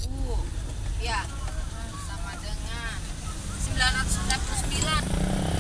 Ya, sama dengan 949.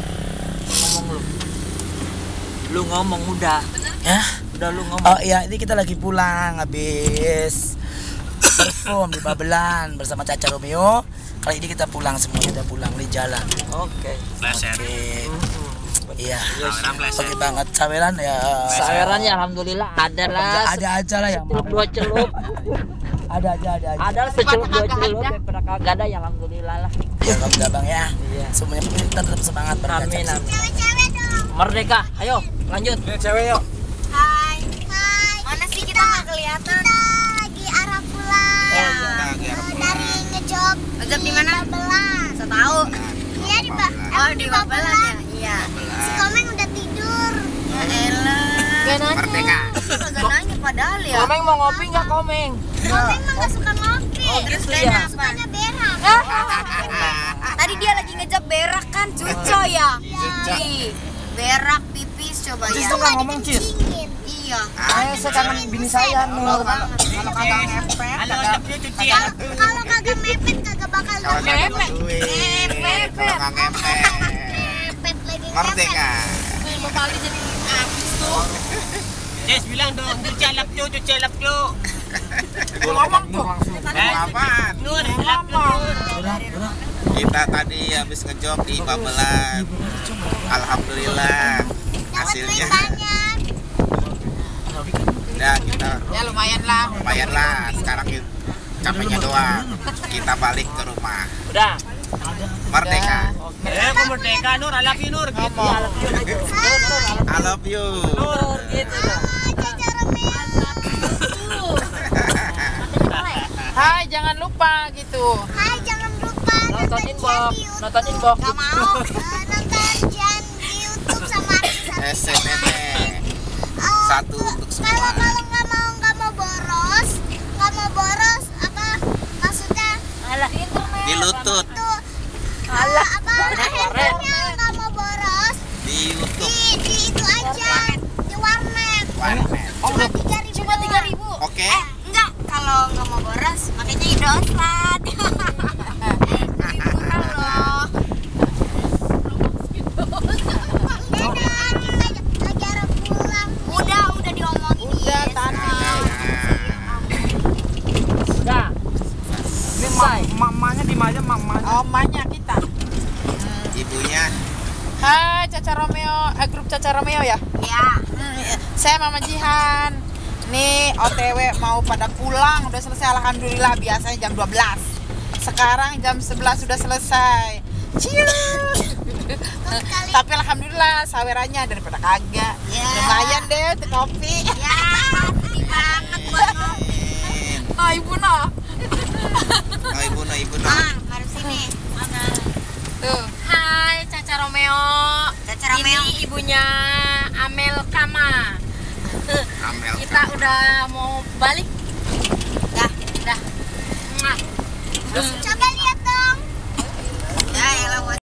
Lu ngomong udah. Ya? Udah lu ngomong. Oh iya, ini kita lagi pulang habis perform di Babelan bersama Caca Romeo. Kali ini kita pulang semuanya, udah pulang di jalan. Oke. Oke. Iya. Oke banget saweran ya. Saweran ya alhamdulillah ada lah. Ada aja lah yang Celup dua celup. Ada aja. Ada secelup dua celup daripada kagak ada ya alhamdulillah lah. Ya alhamdulillah Bang ya. Iya. Semuanya kita tetap semangat Amin. Cewek-cewek dong. Merdeka. Ayo, lanjut. Cewek yuk. Hai. Mana sih kita nggak kelihatan? Kita lagi arah pulang. Dari ngejob. Ngejob di mana? Babelan. Saya tahu. Iya di Di Babelan ya? Iya. Si Komeng udah tidur. Ya elah. Gak nanya. Merdeka. Kagak nanya padahal ya. Komeng mau ngopi nggak Komeng? Komeng mah nggak suka ngopi. Terus gitu dia ya? apa? Sukanya berak. Tadi dia lagi ngejab berak kan, cuco ya? Iya. Ih, berak pipis coba ya. Cis tuh nggak ngomong Cis. Dikencingin. Iya. Saya kangen bini saya Nur. Kalau kagak ngepet, Kalau kagak mepet kagak bakal Mepet. mepet lagi Merdeka. Mau kali jadi artis tuh. Jess bilang dong, cuci alap cu. ngomong tuh langsung. Apaan? Nur, lap Nur. Kita tadi habis ngejob di Babelan. Alhamdulillah hasilnya. Ya kita Ya lumayan lah. lumayan lah. Sekarang capeknya doang. Kita balik ke rumah. Udah. Merdeka. Aku merdeka Nur, I love you Nur gitu. I love you. Nur gitu. Hai, jangan lupa gitu. Hai, jangan lupa Nontonin Jan Bob, di YouTube. nontonin Bob. Gak mau. Nonton Jan di YouTube sama artis-artis SNN. Satu untuk semua. Kalau nggak mau boros apa maksudnya Di lutut. tuh apa handphonenya nggak mau boros Di YouTube. di itu aja di warnet Warnet. cuma 3.000 Oke. Enggak, kalau nggak mau boros, makanya Indosat. Lebih murah loh. Dadah, kita lagi arah pulang Udah diomongin. Udah tadi. Udah. Ini mamanya di mana mamanya? Omanya kita. Ibunya. Hai, Caca Romeo, grup Caca Romeo ya? Ya. Saya Mama Jihan. Nih OTW mau pada pulang, udah selesai alhamdulillah, biasanya jam 12. Sekarang jam 11 sudah selesai. Cheers. Tapi alhamdulillah sawerannya daripada kagak. Lumayan deh untuk kopi. Ya, sedih banget buat ngopi. Oh, Ibu noh. Oh, ibu no. Mari sini. Mana? Tuh. Hai, Caca Romeo. Caca Romeo. Ini ibunya Amel Kama. Amel. Kita udah mau balik. Dah. coba lihat dong Ya, elah.